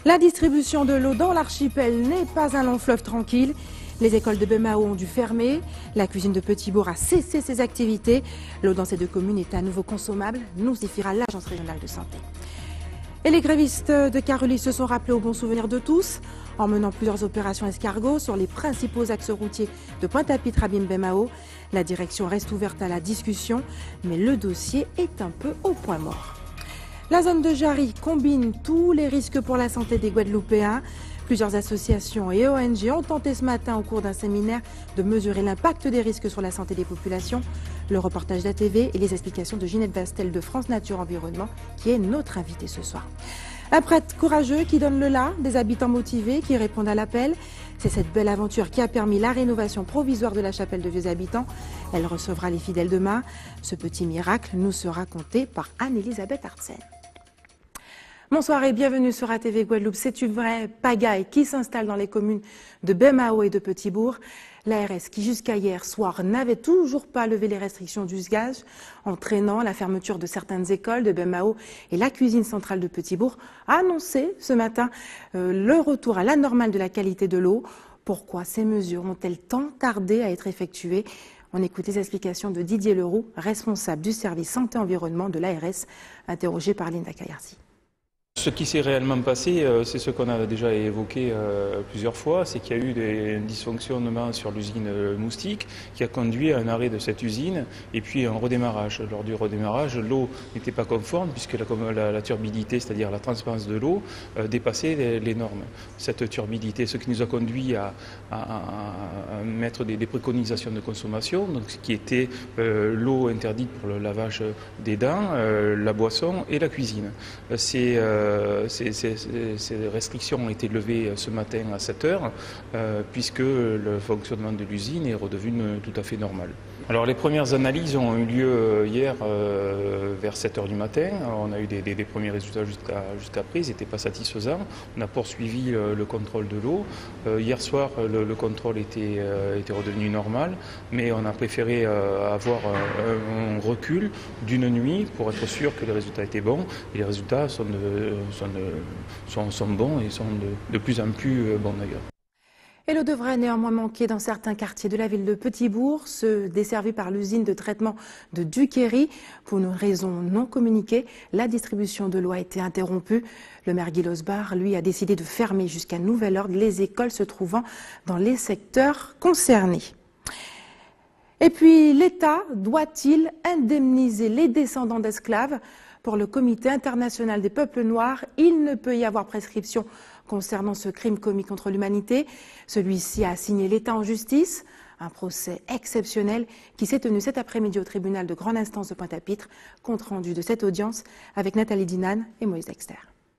La distribution de l'eau dans l'archipel n'est pas un long fleuve tranquille. Les écoles de Bemao ont dû fermer. La cuisine de Petit-Bourg a cessé ses activités. L'eau dans ces deux communes est à nouveau consommable, nous y fiera l'Agence régionale de santé. Et les grévistes de Carulis se sont rappelés au bon souvenir de tous en menant plusieurs opérations escargots sur les principaux axes routiers de Pointe-à-Pitre à Bemao. La direction reste ouverte à la discussion, mais le dossier est un peu au point mort. La zone de Jarry combine tous les risques pour la santé des Guadeloupéens. Plusieurs associations et ONG ont tenté ce matin au cours d'un séminaire de mesurer l'impact des risques sur la santé des populations. Le reportage d'ATV et les explications de Ginette Bastel de France Nature Environnement, qui est notre invitée ce soir. Un prêtre courageux qui donne le là, des habitants motivés qui répondent à l'appel. C'est cette belle aventure qui a permis la rénovation provisoire de la chapelle de Vieux Habitants. Elle recevra les fidèles demain. Ce petit miracle nous sera conté par Anne-Elisabeth Artsen. Bonsoir et bienvenue sur ATV Guadeloupe. C'est une vraie pagaille qui s'installe dans les communes de Bemao et de Petit-Bourg. L'ARS qui jusqu'à hier soir n'avait toujours pas levé les restrictions d'usage, entraînant la fermeture de certaines écoles de Bemao et la cuisine centrale de Petit-Bourg, a annoncé ce matin le retour à la normale de la qualité de l'eau. Pourquoi ces mesures ont-elles tant tardé à être effectuées? On écoute les explications de Didier Leroux, responsable du service santé-environnement de l'ARS, interrogé par Linda Kayarsi. Ce qui s'est réellement passé, c'est ce qu'on a déjà évoqué plusieurs fois, c'est qu'il y a eu des dysfonctionnements sur l'usine Moustique qui a conduit à un arrêt de cette usine et puis un redémarrage. Lors du redémarrage, l'eau n'était pas conforme puisque la turbidité, c'est-à-dire la transparence de l'eau, dépassait les normes. Cette turbidité, ce qui nous a conduit à mettre des préconisations de consommation, donc ce qui était l'eau interdite pour le lavage des dents, la boisson et la cuisine. Ces restrictions ont été levées ce matin à 7 h puisque le fonctionnement de l'usine est redevenu tout à fait normal. Alors les premières analyses ont eu lieu hier vers 7 h du matin. On a eu des premiers résultats jusqu'après, ils n'étaient pas satisfaisants. On a poursuivi le contrôle de l'eau. Hier soir, le contrôle était redevenu normal, mais on a préféré avoir un recul d'une nuit pour être sûr que les résultats étaient bons. Et les résultats sont bons et sont de plus en plus bons d'ailleurs. Et l'eau devrait néanmoins manquer dans certains quartiers de la ville de Petit-Bourg, ceux desservis par l'usine de traitement de Duquéry. Pour une raison non communiquée, la distribution de l'eau a été interrompue. Le maire Guy Losbar, lui, a décidé de fermer jusqu'à nouvel ordre les écoles se trouvant dans les secteurs concernés. Et puis, l'État doit-il indemniser les descendants d'esclaves? Pour le Comité international des peuples noirs, il ne peut y avoir prescription concernant ce crime commis contre l'humanité. Celui-ci a assigné l'État en justice. Un procès exceptionnel qui s'est tenu cet après-midi au tribunal de grande instance de Pointe-à-Pitre. Compte rendu de cette audience avec Nathalie Dinan et Moïse Dexter.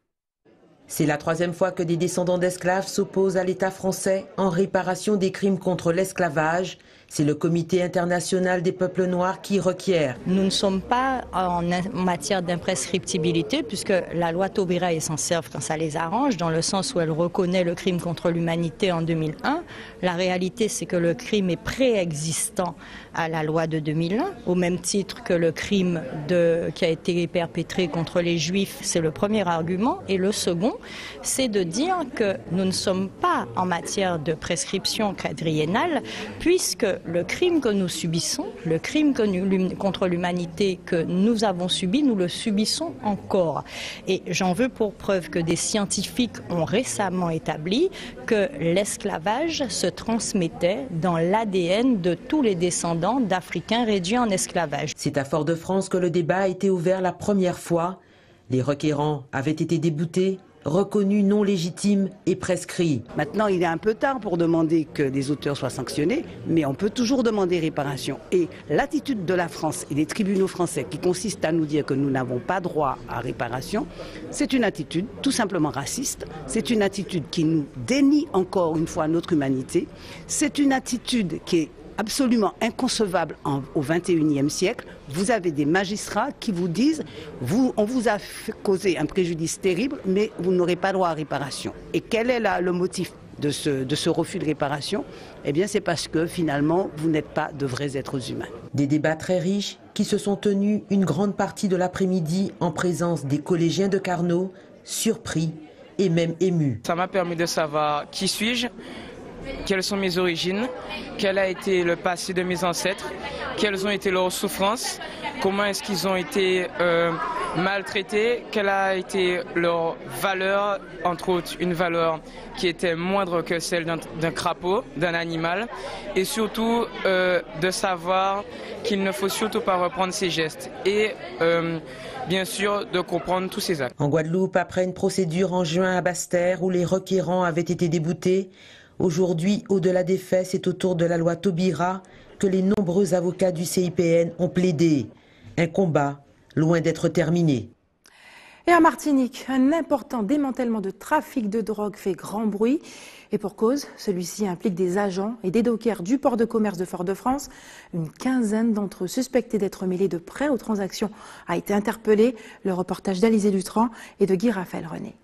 C'est la troisième fois que des descendants d'esclaves s'opposent à l'État français en réparation des crimes contre l'esclavage. C'est le Comité international des peuples noirs qui requiert. Nous ne sommes pas en matière d'imprescriptibilité puisque la loi Taubira s'en sert quand ça les arrange, dans le sens où elle reconnaît le crime contre l'humanité en 2001. La réalité, c'est que le crime est préexistant à la loi de 2001, au même titre que le crime qui a été perpétré contre les Juifs. C'est le premier argument. Et le second, c'est de dire que nous ne sommes pas en matière de prescription quadriennale puisque le crime que nous subissons, le crime contre l'humanité que nous avons subi, nous le subissons encore. Et j'en veux pour preuve que des scientifiques ont récemment établi que l'esclavage se transmettait dans l'ADN de tous les descendants d'Africains réduits en esclavage. C'est à Fort-de-France que le débat a été ouvert la première fois. Les requérants avaient été déboutés, reconnus non légitimes et prescrits. Maintenant, il est un peu tard pour demander que les auteurs soient sanctionnés, mais on peut toujours demander réparation. Et l'attitude de la France et des tribunaux français qui consiste à nous dire que nous n'avons pas droit à réparation, c'est une attitude tout simplement raciste, c'est une attitude qui nous dénie encore une fois notre humanité, c'est une attitude qui est absolument inconcevable au XXIe siècle. Vous avez des magistrats qui vous disent on vous a causé un préjudice terrible, mais vous n'aurez pas droit à réparation. Et quel est le motif de ce refus de réparation? Eh bien, c'est parce que finalement, vous n'êtes pas de vrais êtres humains. Des débats très riches qui se sont tenus une grande partie de l'après-midi en présence des collégiens de Carnot, surpris et même ému. Ça m'a permis de savoir qui suis-je, quelles sont mes origines, quel a été le passé de mes ancêtres, quelles ont été leurs souffrances, comment est-ce qu'ils ont été maltraités, quelle a été leur valeur, entre autres une valeur qui était moindre que celle d'un crapaud, d'un animal, et surtout de savoir qu'il ne faut surtout pas reprendre ses gestes et bien sûr de comprendre tous ses actes. En Guadeloupe, après une procédure en juin à Basse-Terre où les requérants avaient été déboutés, aujourd'hui, au-delà des faits, c'est autour de la loi Taubira que les nombreux avocats du CIPN ont plaidé. Un combat loin d'être terminé. Et en Martinique, un important démantèlement de trafic de drogue fait grand bruit. Et pour cause, celui-ci implique des agents et des dockers du port de commerce de Fort-de-France. Une quinzaine d'entre eux suspectés d'être mêlés de près aux transactions a été interpellé. Le reportage d'Alizé Lutran et de Guy Raphaël René.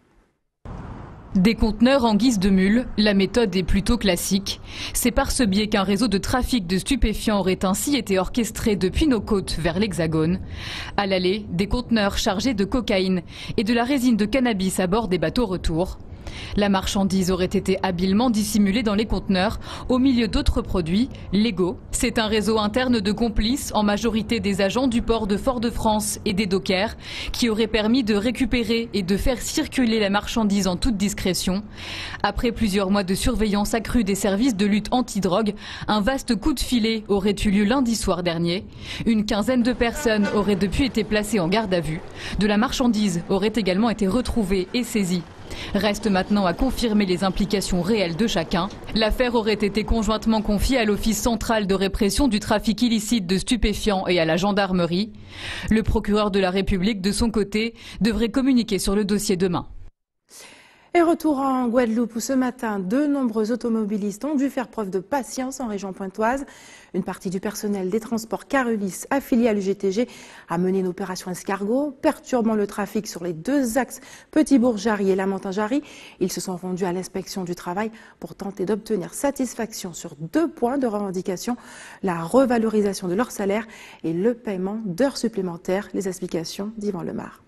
Des conteneurs en guise de mule, la méthode est plutôt classique. C'est par ce biais qu'un réseau de trafic de stupéfiants aurait ainsi été orchestré depuis nos côtes vers l'Hexagone. À l'aller, des conteneurs chargés de cocaïne et de la résine de cannabis à bord des bateaux retour. La marchandise aurait été habilement dissimulée dans les conteneurs au milieu d'autres produits légaux. C'est un réseau interne de complices, en majorité des agents du port de Fort-de-France et des dockers, qui aurait permis de récupérer et de faire circuler la marchandise en toute discrétion. Après plusieurs mois de surveillance accrue des services de lutte anti-drogue, un vaste coup de filet aurait eu lieu lundi soir dernier. Une quinzaine de personnes auraient depuis été placées en garde à vue. De la marchandise aurait également été retrouvée et saisie. Reste maintenant à confirmer les implications réelles de chacun. L'affaire aurait été conjointement confiée à l'Office central de répression du trafic illicite de stupéfiants et à la gendarmerie. Le procureur de la République, de son côté, devrait communiquer sur le dossier demain. Et retour en Guadeloupe où ce matin, de nombreux automobilistes ont dû faire preuve de patience en région pointoise. Une partie du personnel des transports Carulis affilié à l'UGTG a mené une opération escargot, perturbant le trafic sur les deux axes Petit-Bourg-Jarry et Lamentin-Jarry. Ils se sont rendus à l'inspection du travail pour tenter d'obtenir satisfaction sur 2 points de revendication, la revalorisation de leur salaire et le paiement d'heures supplémentaires. Les explications d'Yvan Lemar.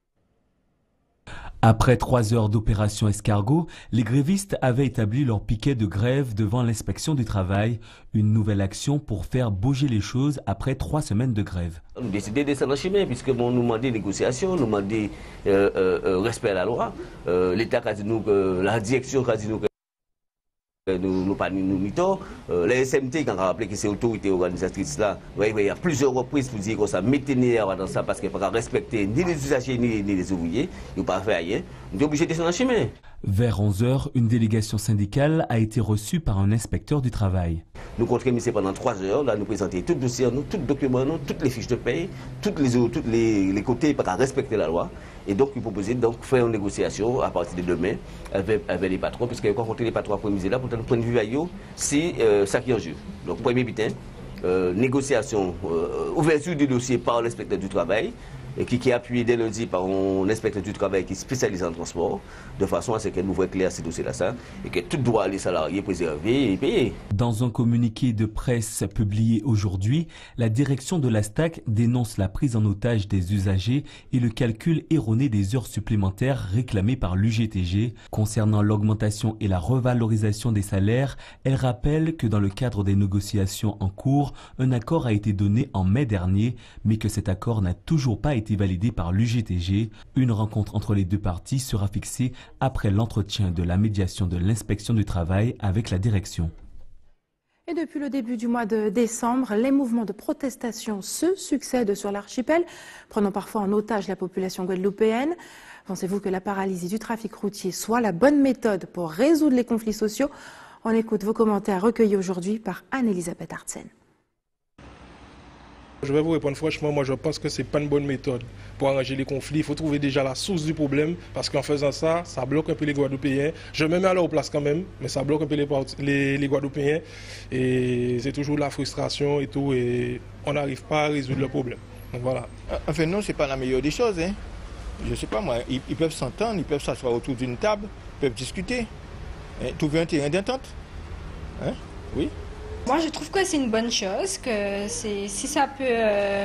Après 3 heures d'opération escargot, les grévistes avaient établi leur piquet de grève devant l'inspection du travail, une nouvelle action pour faire bouger les choses après 3 semaines de grève. On a décidé de descendre en chemin puisque nous demandons négociation, nous demandons respect à la loi. L'État a dit nous, la direction a dit nous que nous pas nous mitons. La SMT qui a rappelé que c'est l'autorité organisatrice là, il y a plusieurs reprises pour dire que ça mettez dans ça parce qu'il ne faut pas respecter ni les usagers ni les ouvriers, ils ne pas faire rien. Nous sommes obligés de descendre en chemin. Vers 11 h, une délégation syndicale a été reçue par un inspecteur du travail. Nous contrôlons pendant 3 heures, là nous présentons tout le dossier, tout le document, toutes les fiches de paie, tous les côtés pour respecter la loi. Et donc, il proposait de faire une négociation à partir de demain avec les patrons, puisque quand on rencontre les patrons après-midi là, pour un point de vue, c'est ça qui est en jeu. Donc, premier butin, négociation, ouverture du dossier par l'inspecteur du travail, et qui est appuyé dès lundi par un inspecteur du travail qui est spécialisé en transport, de façon à ce qu'elle nous voit clair ces dossiers-là, et que tout droit les salariés préservés et payés. Dans un communiqué de presse publié aujourd'hui, la direction de la STAC dénonce la prise en otage des usagers et le calcul erroné des heures supplémentaires réclamées par l'UGTG. Concernant l'augmentation et la revalorisation des salaires, elle rappelle que dans le cadre des négociations en cours, un accord a été donné en mai dernier, mais que cet accord n'a toujours pas été validé par l'UGTG. Une rencontre entre les deux parties sera fixée après l'entretien de la médiation de l'inspection du travail avec la direction. Et depuis le début du mois de décembre, les mouvements de protestation se succèdent sur l'archipel, prenant parfois en otage la population guadeloupéenne. Pensez-vous que la paralysie du trafic routier soit la bonne méthode pour résoudre les conflits sociaux? On écoute vos commentaires recueillis aujourd'hui par Anne-Elisabeth Artsen. Je vais vous répondre franchement, moi je pense que ce n'est pas une bonne méthode pour arranger les conflits. Il faut trouver déjà la source du problème parce qu'en faisant ça, ça bloque un peu les Guadeloupéens. Je me mets à leur place quand même, mais ça bloque un peu les Guadeloupéens. Et c'est toujours la frustration et tout, et on n'arrive pas à résoudre le problème. Donc voilà. Enfin non, ce n'est pas la meilleure des choses. Hein. Je ne sais pas moi, ils peuvent s'entendre, ils peuvent s'asseoir autour d'une table, ils peuvent discuter, hein, trouver un terrain d'entente. Hein? Oui. Moi, je trouve que c'est une bonne chose, que si ça peut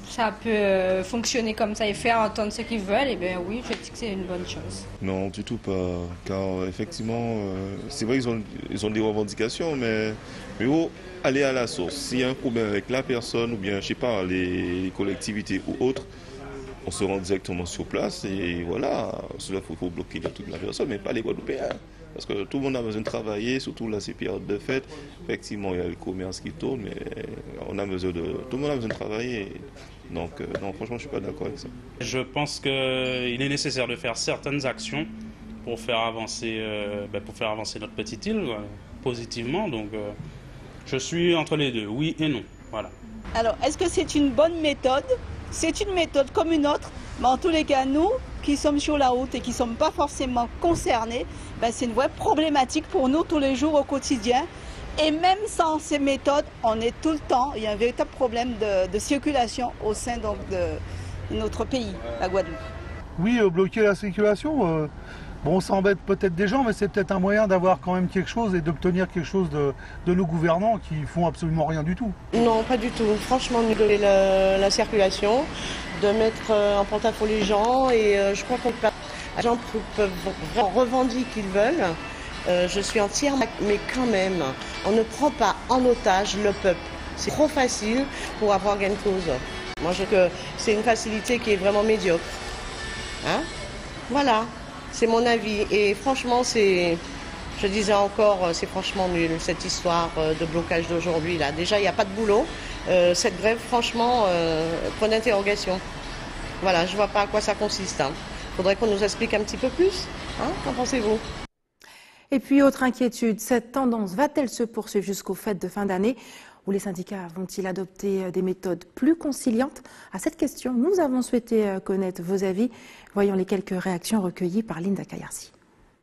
ça peut fonctionner comme ça et faire entendre ce qu'ils veulent, et bien oui, je dis que c'est une bonne chose. Non, du tout pas. Car effectivement, c'est vrai qu'ils ont des revendications, mais il faut aller à la source. S'il y a un problème avec la personne ou bien, je sais pas, les collectivités ou autres, on se rend directement sur place et voilà, cela faut bloquer toute la personne, mais pas les Guadeloupéens. Parce que tout le monde a besoin de travailler, surtout là, ces périodes de fête. Effectivement, il y a le commerce qui tourne, mais tout le monde a besoin de travailler. Donc, non, franchement, je ne suis pas d'accord avec ça. Je pense qu'il est nécessaire de faire certaines actions pour faire avancer notre petite île positivement. Donc, je suis entre les deux, oui et non. Voilà. Alors, est-ce que c'est une bonne méthode ? C'est une méthode comme une autre, mais en tous les cas, nous qui sommes sur la route et qui ne sommes pas forcément concernés, c'est une vraie problématique pour nous tous les jours au quotidien. Et même sans ces méthodes, on est tout le temps, il y a un véritable problème de circulation au sein donc, de notre pays, la Guadeloupe. Oui, bloquer la circulation, ça embête peut-être des gens, mais c'est peut-être un moyen d'avoir quand même quelque chose et d'obtenir quelque chose de nos gouvernants qui font absolument rien du tout. Non, pas du tout. Franchement, niveler la circulation, de mettre en porte-à-faux les gens, et je crois qu'on peut, les gens peuvent vraiment revendiquer qu'ils veulent. Je suis entière, mais quand même, on ne prend pas en otage le peuple. C'est trop facile pour avoir gain de cause. Moi, je trouve que c'est une facilité qui est vraiment médiocre. Hein? Voilà. C'est mon avis et franchement, je disais encore, c'est franchement nul cette histoire de blocage d'aujourd'hui. Là, déjà, il n'y a pas de boulot. Cette grève, franchement, point d'interrogation. Voilà, je ne vois pas à quoi ça consiste. Il faudrait qu'on nous explique un petit peu plus. Qu'en pensez-vous ? Et puis, autre inquiétude, cette tendance va-t-elle se poursuivre jusqu'aux fêtes de fin d'année ? Ou les syndicats vont-ils adopter des méthodes plus conciliantes? À cette question, nous avons souhaité connaître vos avis. Voyons les quelques réactions recueillies par Linda Kayarsi.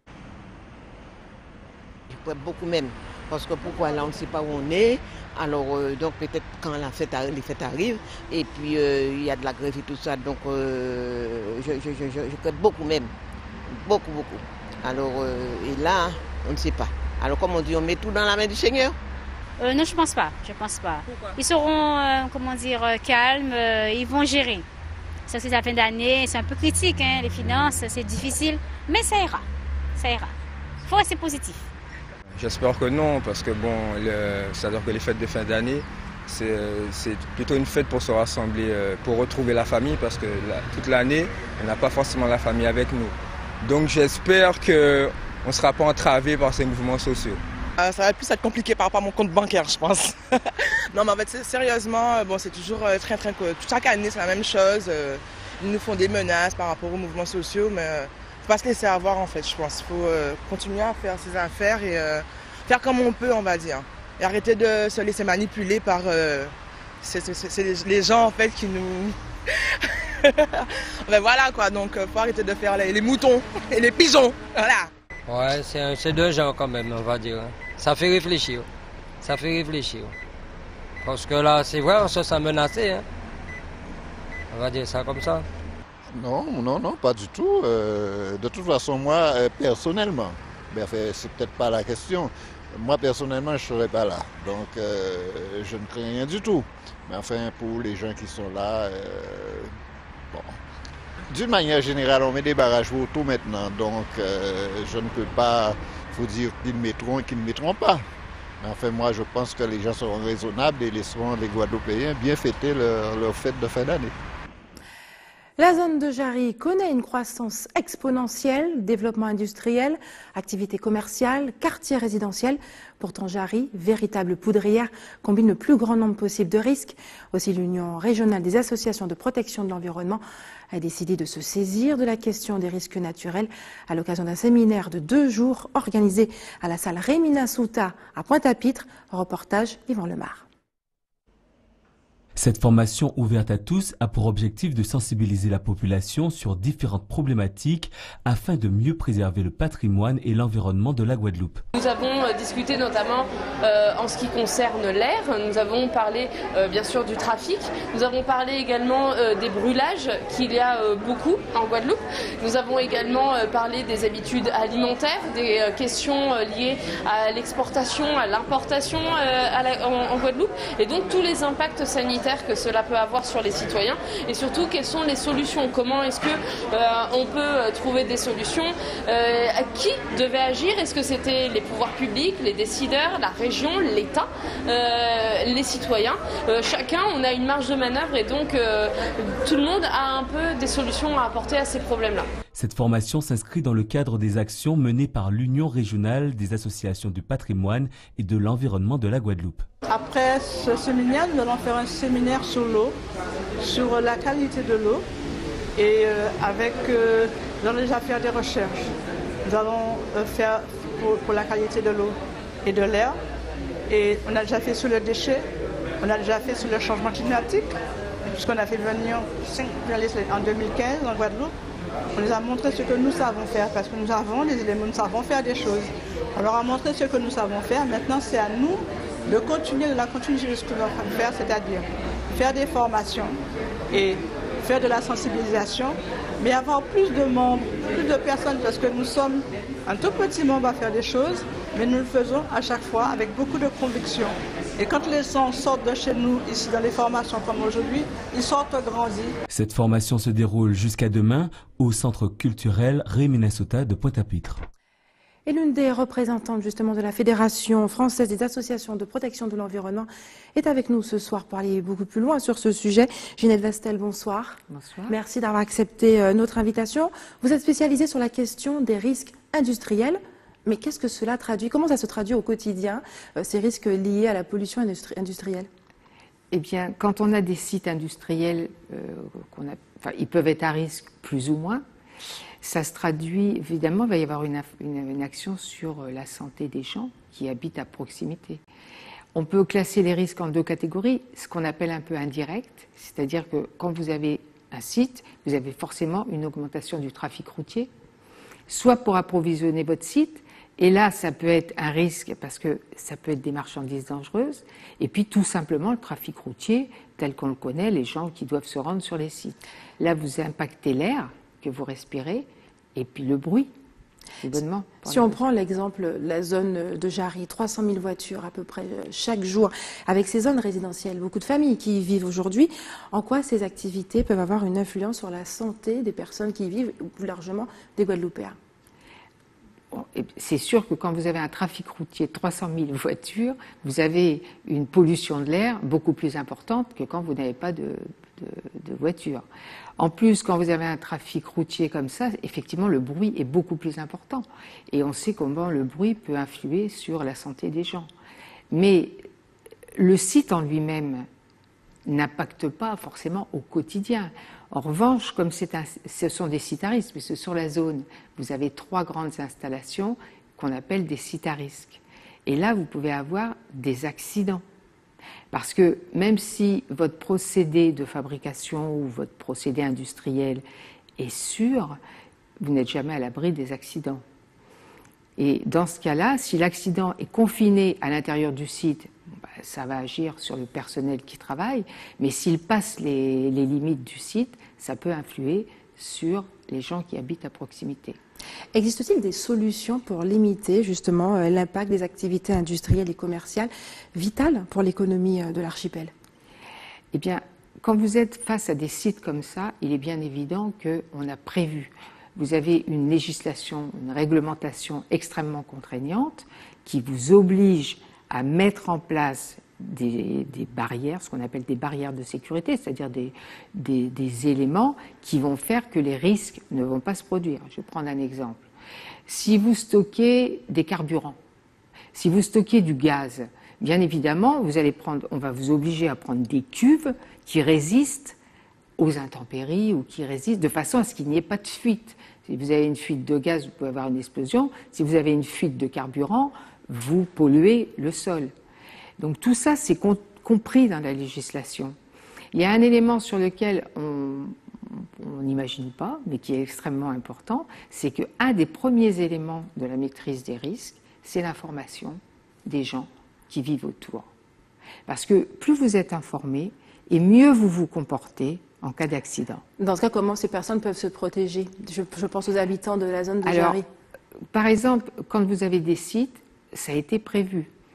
Beaucoup même, parce que pourquoi là on ne sait pas où on est, alors donc peut-être quand les fêtes arrivent, et puis il y a de la grève et tout ça, donc je crains beaucoup même, beaucoup. Alors et là, on ne sait pas. Alors comme on dit, on met tout dans la main du Seigneur. Non, je pense pas. Pourquoi ? Ils seront, calmes, ils vont gérer. Ça, c'est la fin d'année, c'est un peu critique, les finances, c'est difficile, mais ça ira. Il faut rester positif. J'espère que non, parce que c'est-à-dire que les fêtes de fin d'année, c'est plutôt une fête pour se rassembler, pour retrouver la famille, parce que toute l'année, on n'a pas forcément la famille avec nous. Donc j'espère qu'on ne sera pas entravé par ces mouvements sociaux. Ça va plus être compliqué par rapport à mon compte bancaire, je pense. Non, mais en fait, sérieusement, c'est toujours très. Chaque année, c'est la même chose. Ils nous font des menaces par rapport aux mouvements sociaux, mais il ne faut pas se laisser avoir, en fait, je pense. Il faut continuer à faire ses affaires et faire comme on peut, on va dire. Et arrêter de se laisser manipuler par les gens, en fait, qui nous. Voilà, quoi. Donc, il faut arrêter de faire les moutons et les pigeons. Voilà. Ouais, c'est deux gens quand même, on va dire. Ça fait réfléchir. Parce que là, c'est vrai, on se sent menacé. On va dire ça comme ça. Non, pas du tout. De toute façon, moi, personnellement, c'est peut-être pas la question. Moi, personnellement, je ne serais pas là. Donc, je ne crains rien du tout. Mais enfin, pour les gens qui sont là, d'une manière générale, on met des barrages auto maintenant, donc je ne peux pas vous dire qu'ils mettront et qu'ils ne mettront pas. Mais enfin, moi, je pense que les gens seront raisonnables et laisseront les Guadeloupéens bien fêter leur fête de fin d'année. La zone de Jarry connaît une croissance exponentielle, développement industriel, activités commerciales, quartiers résidentiels. Pourtant, Jarry, véritable poudrière, combine le plus grand nombre possible de risques. Aussi, l'Union régionale des associations de protection de l'environnement a décidé de se saisir de la question des risques naturels à l'occasion d'un séminaire de 2 jours organisé à la salle Rémina Souta à Pointe-à-Pitre. Reportage Yvan Lemar. Cette formation ouverte à tous a pour objectif de sensibiliser la population sur différentes problématiques afin de mieux préserver le patrimoine et l'environnement de la Guadeloupe. Nous avons discuté notamment en ce qui concerne l'air, nous avons parlé bien sûr du trafic, nous avons parlé également des brûlages qu'il y a beaucoup en Guadeloupe, nous avons également parlé des habitudes alimentaires, des questions liées à l'exportation, à l'importation en Guadeloupe et donc tous les impacts sanitaires délétères que cela peut avoir sur les citoyens, et surtout quelles sont les solutions, comment est-ce que on peut trouver des solutions, qui devait agir, est-ce que c'était les pouvoirs publics, les décideurs, la région, l'État, les citoyens, chacun on a une marge de manœuvre et donc tout le monde a un peu des solutions à apporter à ces problèmes-là. Cette formation s'inscrit dans le cadre des actions menées par l'Union régionale des associations du patrimoine et de l'environnement de la Guadeloupe. Après ce séminaire, nous allons faire un séminaire sur l'eau, sur la qualité de l'eau. Et nous allons déjà faire des recherches. Nous allons faire pour la qualité de l'eau et de l'air. Et on a déjà fait sur les déchets, on a déjà fait sur le changement climatique, puisqu'on a fait venir 5 journalistes en 2015 en Guadeloupe. On les a montré ce que nous savons faire, parce que nous avons les éléments, nous savons faire des choses. On leur a montré ce que nous savons faire. Maintenant, c'est à nous de continuer ce que nous allons faire, c'est-à-dire faire des formations et faire de la sensibilisation, mais avoir plus de membres, plus de personnes, parce que nous sommes un tout petit nombre à faire des choses, mais nous le faisons à chaque fois avec beaucoup de conviction. Et quand les gens sortent de chez nous, ici dans les formations comme aujourd'hui, ils sortent grandis. Cette formation se déroule jusqu'à demain au Centre culturel Réminnesota de Pointe-à-Pitre. Et l'une des représentantes justement de la Fédération française des associations de protection de l'environnement est avec nous ce soir pour aller beaucoup plus loin sur ce sujet. Ginette Vestel, bonsoir. Bonsoir. Merci d'avoir accepté notre invitation. Vous êtes spécialisée sur la question des risques industriels. Mais qu'est-ce que cela traduit? Comment ça se traduit au quotidien, ces risques liés à la pollution industrielle? Eh bien, quand on a des sites industriels, ils peuvent être à risque plus ou moins. Ça se traduit, évidemment, il va y avoir une action sur la santé des gens qui habitent à proximité. On peut classer les risques en deux catégories, ce qu'on appelle un peu indirect, c'est-à-dire que quand vous avez un site, vous avez forcément une augmentation du trafic routier, soit pour approvisionner votre site, et là, ça peut être un risque parce que ça peut être des marchandises dangereuses, et puis tout simplement le trafic routier tel qu'on le connaît, les gens qui doivent se rendre sur les sites. Là, vous impactez l'air que vous respirez, et puis le bruit, évidemment. Si on prend l'exemple, la zone de Jarry, 300 000 voitures à peu près chaque jour, avec ces zones résidentielles, beaucoup de familles qui y vivent aujourd'hui, en quoi ces activités peuvent avoir une influence sur la santé des personnes qui y vivent, ou plus largement des Guadeloupéens? C'est sûr que quand vous avez un trafic routier de 300 000 voitures, vous avez une pollution de l'air beaucoup plus importante que quand vous n'avez pas de voiture. En plus, quand vous avez un trafic routier comme ça, effectivement, le bruit est beaucoup plus important. Et on sait comment le bruit peut influer sur la santé des gens. Mais le site en lui-même n'impacte pas forcément au quotidien. En revanche, comme ce sont des sites à risque, puisque sur la zone, vous avez 3 grandes installations qu'on appelle des sites à risque. Et là, vous pouvez avoir des accidents. Parce que même si votre procédé de fabrication ou votre procédé industriel est sûr, vous n'êtes jamais à l'abri des accidents. Et dans ce cas-là, si l'accident est confiné à l'intérieur du site, ça va agir sur le personnel qui travaille, mais s'il passe les limites du site, ça peut influer sur les gens qui habitent à proximité. Existe-t-il des solutions pour limiter justement l'impact des activités industrielles et commerciales vitales pour l'économie de l'archipel? Eh bien, quand vous êtes face à des sites comme ça, il est bien évident qu'on a prévu. Vous avez une législation, une réglementation extrêmement contraignante qui vous oblige à mettre en place des barrières, ce qu'on appelle des barrières de sécurité, c'est-à-dire des éléments qui vont faire que les risques ne vont pas se produire. Je vais prendre un exemple. Si vous stockez des carburants, si vous stockez du gaz, bien évidemment, on va vous obliger à prendre des cuves qui résistent aux intempéries ou qui résistent de façon à ce qu'il n'y ait pas de fuite. Si vous avez une fuite de gaz, vous pouvez avoir une explosion. Si vous avez une fuite de carburant, vous polluez le sol. Donc tout ça, c'est compris dans la législation. Il y a un élément sur lequel on n'imagine pas, mais qui est extrêmement important, c'est qu'un des premiers éléments de la maîtrise des risques, c'est l'information des gens qui vivent autour. Parce que plus vous êtes informé, et mieux vous vous comportez en cas d'accident. Dans ce cas, comment ces personnes peuvent se protéger? Je pense aux habitants de la zone de Jarry. Par exemple, quand vous avez des sites, ça a été prévu.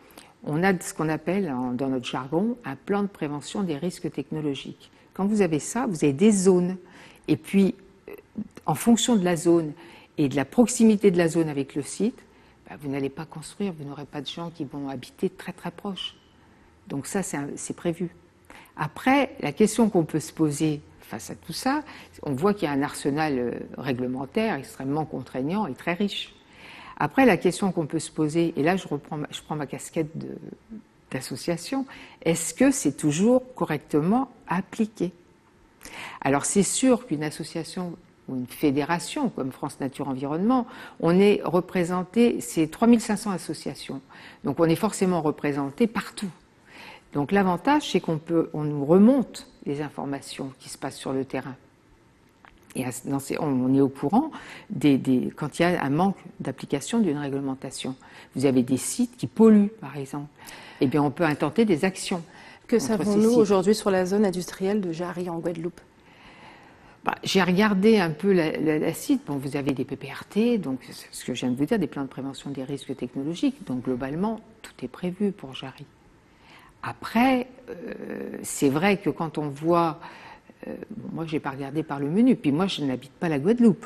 on a ce qu'on appelle, dans notre jargon, un plan de prévention des risques technologiques. Quand vous avez ça, vous avez des zones. Et puis, en fonction de la zone et de la proximité de la zone avec le site, vous n'allez pas construire, vous n'aurez pas de gens qui vont habiter très très proches. Donc ça, c'est prévu. Après, la question qu'on peut se poser face à tout ça, on voit qu'il y a un arsenal réglementaire extrêmement contraignant et très riche. Après, la question qu'on peut se poser, et là je prends ma casquette d'association, est-ce que c'est toujours correctement appliqué? Alors c'est sûr qu'une association ou une fédération comme France Nature Environnement, on est représenté, c'est 3500 associations, donc on est forcément représenté partout. Donc l'avantage, c'est qu'on nous remonte les informations qui se passent sur le terrain. Et on est au courant quand il y a un manque d'application d'une réglementation. Vous avez des sites qui polluent, par exemple. Eh bien, on peut intenter des actions. Que savons-nous aujourd'hui sur la zone industrielle de Jarry en Guadeloupe? J'ai regardé un peu la site. Bon, vous avez des PPRT, donc ce que je viens de vous dire, des plans de prévention des risques technologiques. Donc globalement, tout est prévu pour Jarry. Après, c'est vrai que quand on voit... moi, je n'ai pas regardé par le menu. Puis moi, je n'habite pas la Guadeloupe.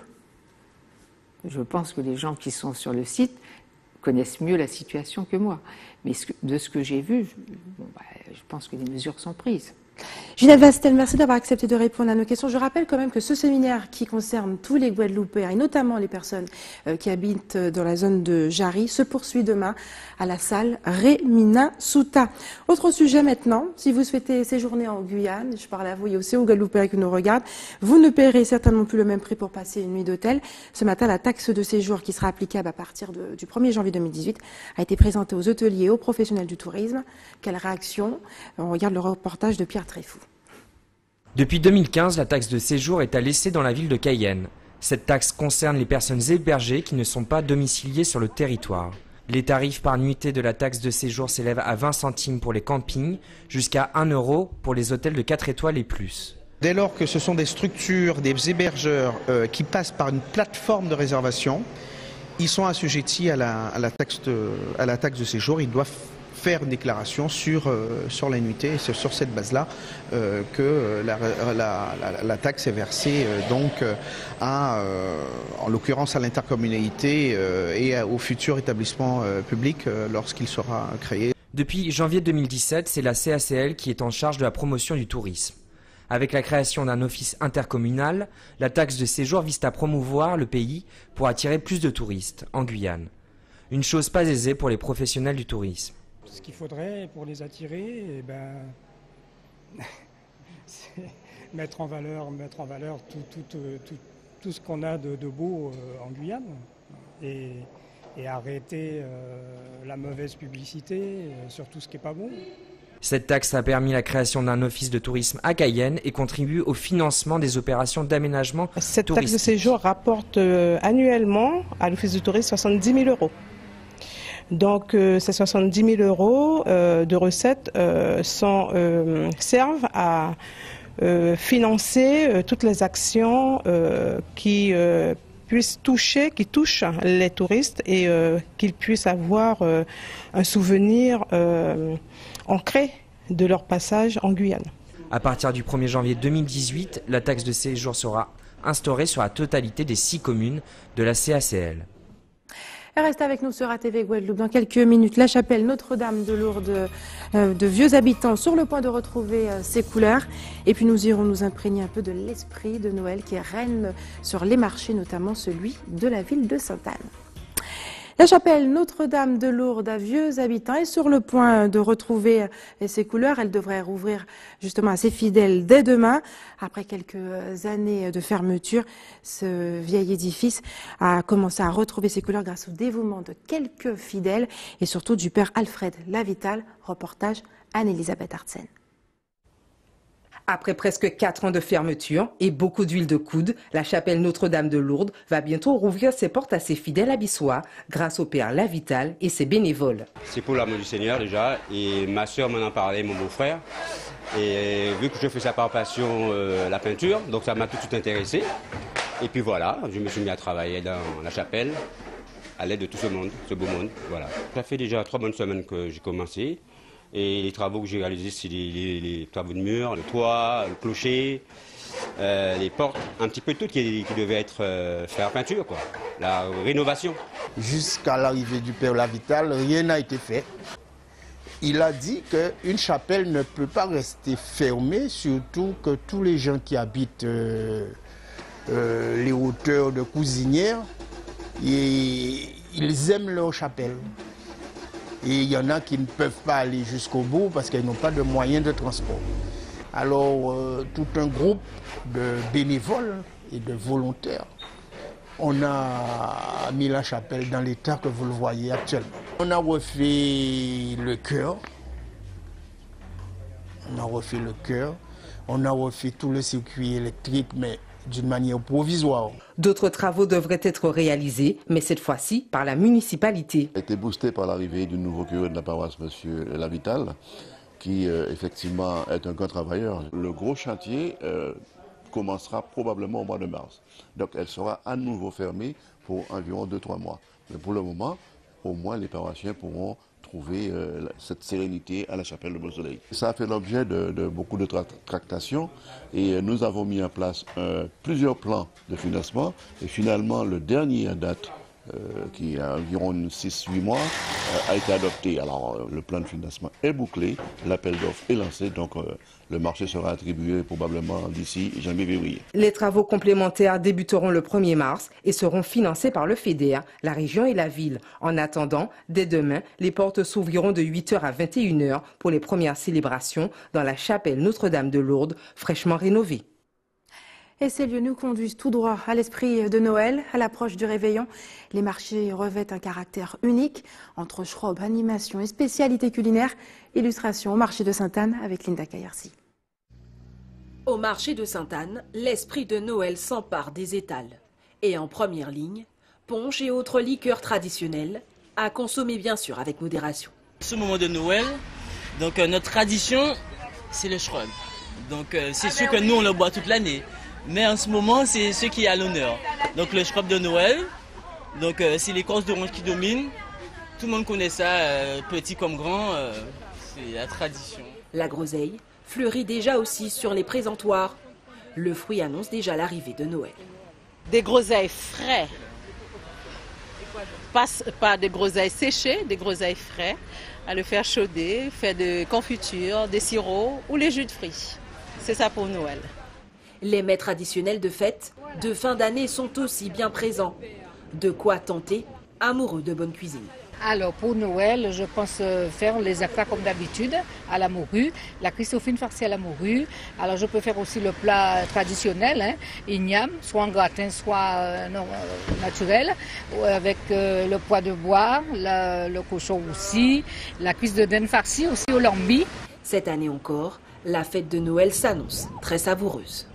Je pense que les gens qui sont sur le site connaissent mieux la situation que moi. Mais de ce que j'ai vu, je pense que les mesures sont prises. Ginette Vastel, merci d'avoir accepté de répondre à nos questions. Je rappelle quand même que ce séminaire qui concerne tous les Guadeloupéens et notamment les personnes qui habitent dans la zone de Jarry se poursuit demain à la salle Rémina Souta. Autre sujet maintenant, si vous souhaitez séjourner en Guyane, je parle à vous et aussi aux Guadeloupéens qui nous regardent, vous ne paierez certainement plus le même prix pour passer une nuit d'hôtel. Ce matin, la taxe de séjour qui sera applicable à partir du 1er janvier 2018 a été présentée aux hôteliers et aux professionnels du tourisme. Quelle réaction? On regarde le reportage de Pierre Tréfou. Depuis 2015, la taxe de séjour est à laisser dans la ville de Cayenne. Cette taxe concerne les personnes hébergées qui ne sont pas domiciliées sur le territoire. Les tarifs par nuitée de la taxe de séjour s'élèvent à 20 centimes pour les campings, jusqu'à 1 € pour les hôtels de 4 étoiles et plus. Dès lors que ce sont des structures, des hébergeurs qui passent par une plateforme de réservation, ils sont assujettis à la taxe de séjour. Ils doivent faire une déclaration sur la nuitée et c'est sur cette base-là que la taxe est versée en l'occurrence à l'intercommunalité et au futur établissement public lorsqu'il sera créé. Depuis janvier 2017, c'est la CACL qui est en charge de la promotion du tourisme. Avec la création d'un office intercommunal, la taxe de séjour vise à promouvoir le pays pour attirer plus de touristes en Guyane. Une chose pas aisée pour les professionnels du tourisme. Ce qu'il faudrait pour les attirer, c'est mettre en valeur tout ce qu'on a de beau en Guyane et arrêter la mauvaise publicité sur tout ce qui n'est pas bon. Cette taxe a permis la création d'un office de tourisme à Cayenne et contribue au financement des opérations d'aménagement touristique. Cette taxe de séjour rapporte annuellement à l'office de tourisme 70 000 €. Donc ces 70 000 € de recettes servent à financer toutes les actions qui touchent les touristes et qu'ils puissent avoir un souvenir ancré de leur passage en Guyane. À partir du 1er janvier 2018, la taxe de séjour sera instaurée sur la totalité des 6 communes de la CACL. Restez avec nous sur ATV Guadeloupe. Dans quelques minutes, la chapelle Notre-Dame de Lourdes, de vieux habitants sur le point de retrouver ses couleurs. Et puis nous irons nous imprégner un peu de l'esprit de Noël qui règne sur les marchés, notamment celui de la ville de Sainte-Anne. La chapelle Notre-Dame de Lourdes à vieux habitants est sur le point de retrouver ses couleurs. Elle devrait rouvrir justement à ses fidèles dès demain. Après quelques années de fermeture, ce vieil édifice a commencé à retrouver ses couleurs grâce au dévouement de quelques fidèles et surtout du père Alfred Lavital. Reportage Anne-Elisabeth Artsen. Après presque 4 ans de fermeture et beaucoup d'huile de coude, la chapelle Notre-Dame de Lourdes va bientôt rouvrir ses portes à ses fidèles abyssois grâce au père Lavital et ses bénévoles. C'est pour l'amour du Seigneur déjà, et ma soeur m'en a parlé, mon beau-frère. Et vu que je fais ça par passion, la peinture, donc ça m'a tout de suite intéressé. Et puis voilà, je me suis mis à travailler dans la chapelle. à l'aide de tout ce monde, ce beau monde. Voilà. Ça fait déjà 3 bonnes semaines que j'ai commencé. Et les travaux que j'ai réalisés, c'est les travaux de mur, le toit, le clocher, les portes, un petit peu tout qui devait être fait en peinture, quoi. La rénovation. Jusqu'à l'arrivée du Père Lavital, rien n'a été fait. Il a dit qu'une chapelle ne peut pas rester fermée, surtout que tous les gens qui habitent les hauteurs de Cousinière, ils aiment leur chapelle. Et il y en a qui ne peuvent pas aller jusqu'au bout parce qu'ils n'ont pas de moyens de transport. Alors, tout un groupe de bénévoles et de volontaires, on a mis la chapelle dans l'état que vous le voyez actuellement. On a refait le chœur, on a refait tout le circuit électrique, mais d'une manière provisoire. D'autres travaux devraient être réalisés, mais cette fois-ci par la municipalité. A été boosté par l'arrivée du nouveau curé de la paroisse, M. Lavital, qui effectivement est un grand travailleur. Le gros chantier commencera probablement au mois de mars. Donc elle sera à nouveau fermée pour environ 2-3 mois. Mais pour le moment, au moins les paroissiens pourront trouver cette sérénité à la chapelle de Beau-Soleil. Ça a fait l'objet de beaucoup de tractations et nous avons mis en place plusieurs plans de financement et finalement le dernier à date, qui a environ 6-8 mois, a été adopté. Alors le plan de financement est bouclé, l'appel d'offres est lancé, donc le marché sera attribué probablement d'ici janvier-février. Les travaux complémentaires débuteront le 1er mars et seront financés par le FEDER, la région et la ville. En attendant, dès demain, les portes s'ouvriront de 8h à 21h pour les premières célébrations dans la chapelle Notre-Dame de Lourdes, fraîchement rénovée. Et ces lieux nous conduisent tout droit à l'esprit de Noël. À l'approche du réveillon, les marchés revêtent un caractère unique entre schrob, animation et spécialités culinaires. Illustration au marché de Sainte-Anne avec Linda Kayersi. Au marché de Sainte-Anne, l'esprit de Noël s'empare des étals. Et en première ligne, punch et autres liqueurs traditionnelles, à consommer bien sûr avec modération. Ce moment de Noël, donc notre tradition, c'est le schrob. Donc c'est sûr que nous on le boit toute l'année. Mais en ce moment, c'est ce qui est à l'honneur. Donc le schrob de Noël, donc c'est l'écorce d'orange qui domine. Tout le monde connaît ça, petit comme grand, c'est la tradition. La groseille fleurit déjà aussi sur les présentoirs. Le fruit annonce déjà l'arrivée de Noël. Des groseilles frais, pas des groseilles séchées, des groseilles frais, à le faire chauder, faire de confitures, des sirops ou les jus de fruits. C'est ça pour Noël. Les mets traditionnels de fête, de fin d'année sont aussi bien présents. De quoi tenter, amoureux de bonne cuisine. Alors pour Noël, je pense faire les plats comme d'habitude, à la morue, la Christophine farcie à la morue. Alors je peux faire aussi le plat traditionnel, igname, soit en gratin, soit naturel, avec le pois de bois, le cochon aussi, la cuisse de dinde farcie aussi au lambi. Cette année encore, la fête de Noël s'annonce très savoureuse.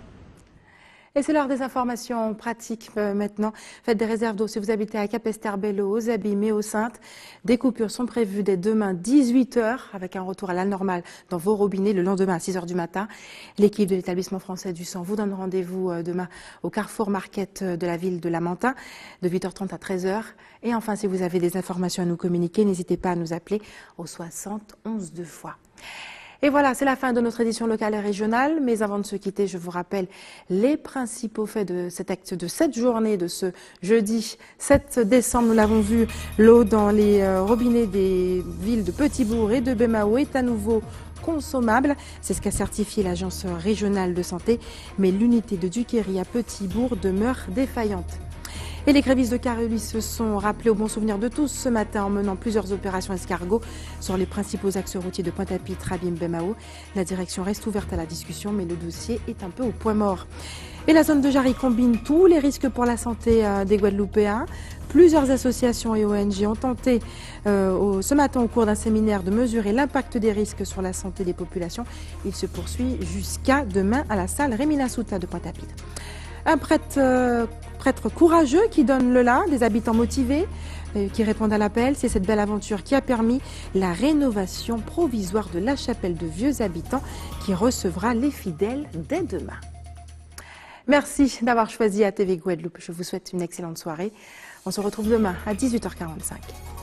Et c'est l'heure des informations pratiques maintenant. Faites des réserves d'eau si vous habitez à Capesterre-Belle-Eau, aux Abîmes et aux Saintes. Des coupures sont prévues dès demain 18h avec un retour à la normale dans vos robinets le lendemain à 6h du matin. L'équipe de l'établissement français du sang vous donne rendez-vous demain au Carrefour Market de la ville de Lamentin de 8h30 à 13h. Et enfin, si vous avez des informations à nous communiquer, n'hésitez pas à nous appeler au 60 11 2 fois. Et voilà, c'est la fin de notre édition locale et régionale. Mais avant de se quitter, je vous rappelle les principaux faits de cet acte de cette journée, de ce jeudi 7 décembre. Nous l'avons vu, l'eau dans les robinets des villes de Petit-Bourg et de Bemao est à nouveau consommable. C'est ce qu'a certifié l'agence régionale de santé. Mais l'unité de Duquéry à Petit-Bourg demeure défaillante. Et les grévistes de Carélie se sont rappelés au bon souvenir de tous ce matin en menant plusieurs opérations escargots sur les principaux axes routiers de Pointe-à-Pitre, Rabim, Bemao. La direction reste ouverte à la discussion, mais le dossier est un peu au point mort. Et la zone de Jarry combine tous les risques pour la santé des Guadeloupéens. Plusieurs associations et ONG ont tenté ce matin au cours d'un séminaire de mesurer l'impact des risques sur la santé des populations. Il se poursuit jusqu'à demain à la salle Rémy Lassouta de Pointe-à-Pitre. Un prêtre courageux qui donne le là, des habitants motivés qui répondent à l'appel. C'est cette belle aventure qui a permis la rénovation provisoire de la chapelle de vieux habitants qui recevra les fidèles dès demain. Merci d'avoir choisi ATV Guadeloupe. Je vous souhaite une excellente soirée. On se retrouve demain à 18h45.